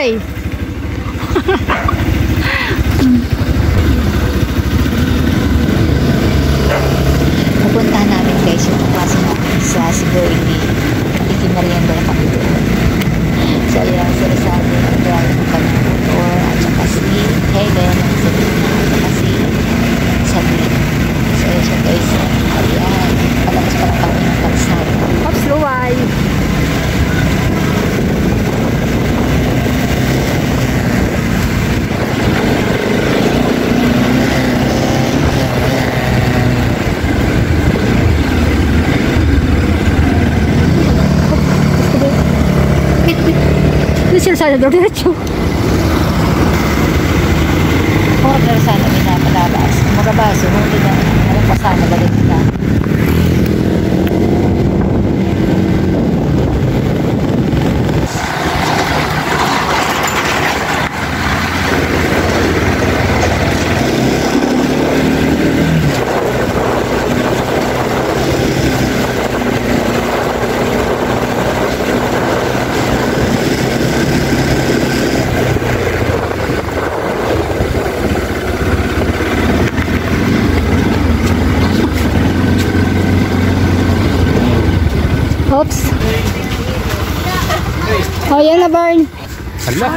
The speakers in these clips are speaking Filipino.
Ay! Pupuntahan namin guys yung klase namin sa Cebu. Ikimarienda na kami doon. So ayan, sinasabi ang drive ng kanyang motor at saka si Helen ang sabi na at saka si Sabi. So ayan siya guys. Ayan, palabas pa lang kami ng kalsada. Oops, luway! Sana diretso. Order sana pinapalabas. Murabas, hindi na. Ano pa sana balik na. Oops. Oh, yan na, Barn. Hala.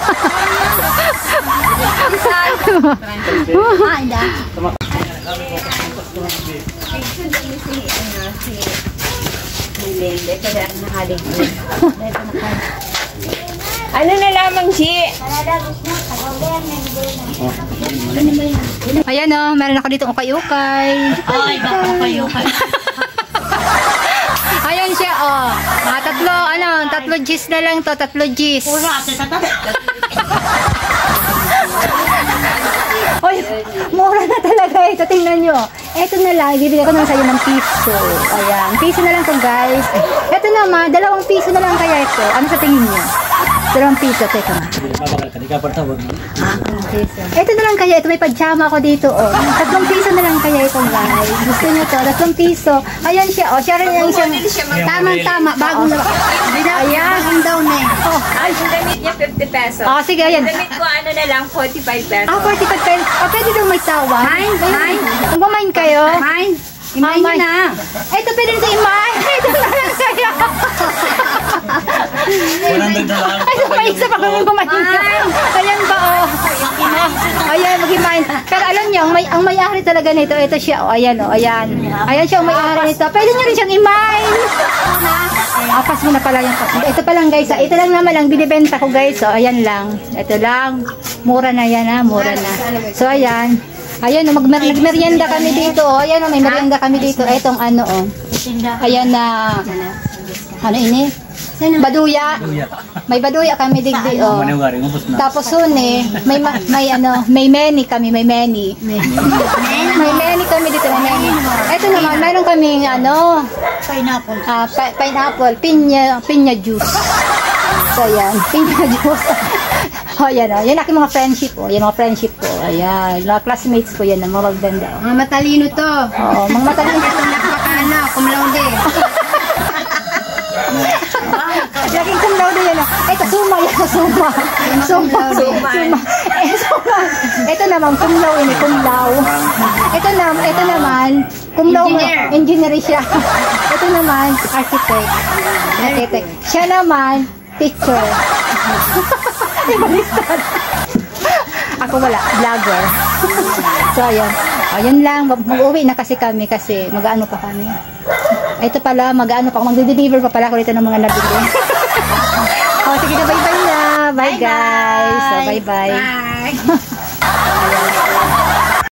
Ano na lamang, Chi? Ayan o, meron ako dito ukay-ukay. Ay, baka ukay-ukay. Ayan siya, oh. Tatlo G's na lang to, tatlo G's. Oy, mura na talaga ito, tingnan nyo. Ito na lang, bibigyan ko naman sa'yo ng piso. Ayan, piso na lang to guys. Ito naman, 2 piso na lang kaya ito. Ano sa tingin nyo? 2 piso, teka na. Ito na lang kaya ito, may pajama ko dito, oh. 3 piso na lang kaya ito guys. Gusto nyo to, 3 piso. Ayan siya, oh. Siya rin yung siyang tamang-tama, bagong na. Ayan, ang daw na eh. Oh. Ay, yung damit niya 50 pesos. Oh, sige, ayan. Yung damit ko ano na lang, 45 pesos. 45 pesos. Oh, pwede daw may sawa. Mine. Kung kumain kayo. Mine. Imain nyo na. Ito pwede rin sa imain. Ito na lang kaya. 100 na lang. Ay, may isa pa kami kumain. Ayan ba, oh. Ayan, mag-imain. Pero alam nyo, ang may-ari talaga nito, ito siya, oh. Ayan, oh. Ayan. Ayan siya, ang may-ari nito. Pwede nyo rin siyang imain. Apas mo na pala yung kapit. Ito pa lang guys, ito lang naman ang binibenta ko guys. So, ayan lang. Ito lang. Mura na yan ha, mura na. So, ayan. Ayan, nagmerienda kami dito. Oh. Ayan, may merienda kami dito. Etong ano, oh. Ayan na, ano ini? Baduya. May baduya kami digdi, oh. Tapos suni, may meni kami, may meni. May meni kami dito, may meni. Ito naman, mayroon kaming ano, pineapple. Pineapple, pinya juice. So, ayan, pinya juice. Oh, yan o. Yan aking mga friendship o. Yan mga friendship ko. Ayan. Mga classmates ko yan. Mga maganda. Mga matalino to. Oo, mga matalino. Ito nakapakana. Kumlaude. Laging kumlaude yan o. Ito, suma yan. Suma. Suma. Ito naman, kumlaw ini. Kumlaw. Ito naman, kumlaw. Engineer siya. Ito naman, architect. Siya naman, teacher. Ako wala, vlogger. So ayan, ayan lang, mag-uwi na kasi kami kasi mag-ano pa kami. Ito pala, mag-ano pa, mag-deliver pa pala ako dito ng mga nabili. Oh, sige na, bye-bye na. Bye guys. So, bye-bye. Bye.